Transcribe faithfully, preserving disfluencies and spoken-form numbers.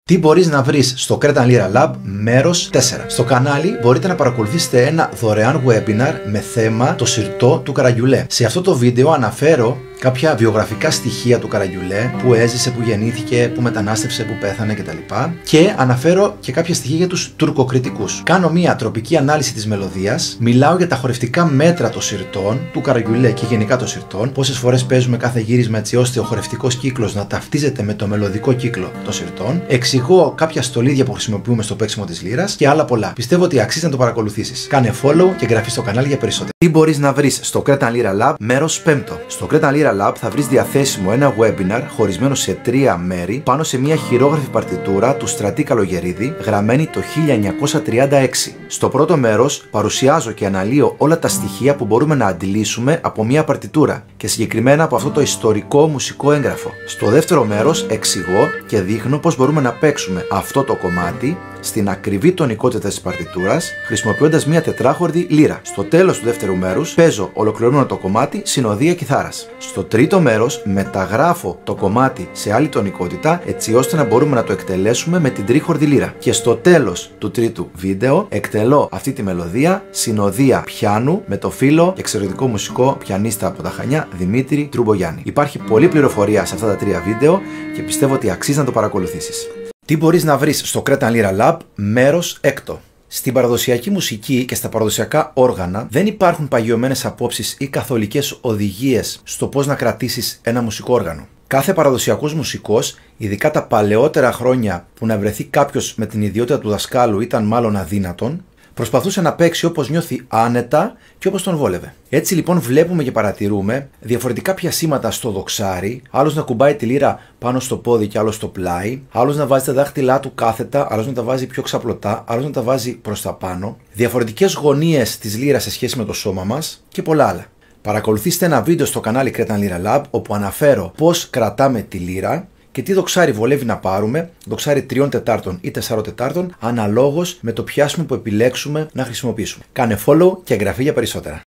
Τι μπορείς να βρεις στο Cretan Lira Lab μέρος τέσσερα. Στο κανάλι μπορείτε να παρακολουθήσετε ένα δωρεάν webinar με θέμα το συρτό του Καραγιουλέ. Σε αυτό το βίντεο αναφέρω κάποια βιογραφικά στοιχεία του Καραγιουλέ, που έζησε, που γεννήθηκε, που μετανάστευσε, που πέθανε κτλ. Και αναφέρω και κάποια στοιχεία για τους τουρκοκριτικούς. Κάνω μια τροπική ανάλυση της μελωδίας, μιλάω για τα χορευτικά μέτρα των συρτών του Καραγιουλέ και γενικά των συρτών, πόσες φορές παίζουμε κάθε γύρισμα έτσι ώστε ο χορευτικός κύκλος να ταυτίζεται με το μελωδικό κύκλο των συρτών. Εξηγώ κάποια στολίδια που χρησιμοποιούμε στο παίξιμο της λύρας και άλλα πολλά. Πιστεύω ότι αξίζει να το παρακολουθήσεις. Κάνε follow και εγγραφή στο κανάλι για περισσότερα. Τι μπορείς να βρεις στο Cretan Lira Lab μέρος πέμπτο. Στο Cretan Lira Lab θα βρεις διαθέσιμο ένα webinar χωρισμένο σε τρία μέρη πάνω σε μια χειρόγραφη παρτιτούρα του Στρατή Καλογερίδη, γραμμένη το χίλια εννιακόσια τριάντα έξι. Στο πρώτο μέρος παρουσιάζω και αναλύω όλα τα στοιχεία που μπορούμε να αντιλήσουμε από μια παρτιτούρα και συγκεκριμένα από αυτό το ιστορικό μουσικό έγγραφο. Στο δεύτερο μέρος εξηγώ και δείχνω πώς μπορούμε να παίξουμε αυτό το κομμάτι στην ακριβή τονικότητα της παρτιτούρας, χρησιμοποιώντας μια τετράχορδη λύρα. Στο τέλος του δεύτερου μέρους παίζω ολοκληρωμένο το κομμάτι συνοδεία κιθάρας. Στο τρίτο μέρος μεταγράφω το κομμάτι σε άλλη τονικότητα, έτσι ώστε να μπορούμε να το εκτελέσουμε με την τρίχορδη λύρα. Και στο τέλος του τρίτου βίντεο εκτελώ αυτή τη μελωδία συνοδεία πιάνου με το φίλο και εξαιρετικό μουσικό πιανίστα από τα Χανιά, Δημήτρη Τρουμπογιάννη. Υπάρχει πολλή πληροφορία σε αυτά τα τρία βίντεο και πιστεύω ότι αξίζει να το παρακολουθήσεις. Τι μπορείς να βρεις στο Cretan Lira Lab μέρος έκτο. Στην παραδοσιακή μουσική και στα παραδοσιακά όργανα δεν υπάρχουν παγιωμένες απόψεις ή καθολικές οδηγίες στο πώς να κρατήσεις ένα μουσικό όργανο. Κάθε παραδοσιακός μουσικός, ειδικά τα παλαιότερα χρόνια που να βρεθεί κάποιος με την ιδιότητα του δασκάλου ήταν μάλλον αδύνατον, προσπαθούσε να παίξει όπως νιώθει άνετα και όπως τον βόλευε. Έτσι λοιπόν βλέπουμε και παρατηρούμε διαφορετικά πιασίματα στο δοξάρι, άλλος να κουμπάει τη λύρα πάνω στο πόδι και άλλος στο πλάι, άλλος να βάζει τα δάχτυλά του κάθετα, άλλος να τα βάζει πιο ξαπλωτά, άλλος να τα βάζει προς τα πάνω, διαφορετικές γωνίες της λύρας σε σχέση με το σώμα μας και πολλά άλλα. Παρακολουθήστε ένα βίντεο στο κανάλι Cretan Lira Lab όπου αναφέρω πώς κρατάμε τη λύρα και τι δοξάρι βολεύει να πάρουμε, δοξάρι τριών τετάρτων ή τεσσάρων τετάρτων, αναλόγως με το πιάσιμο που επιλέξουμε να χρησιμοποιήσουμε. Κάνε follow και εγγραφή για περισσότερα.